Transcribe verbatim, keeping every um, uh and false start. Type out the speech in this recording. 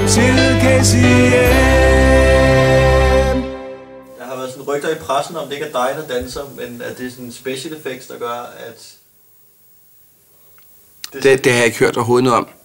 til K C M. Der har været sådan rygter i pressen om, det ikke er dig, der danser, men at det er sådan special effects, der gør, at... Det, det, det har jeg ikke hørt overhovedet noget om.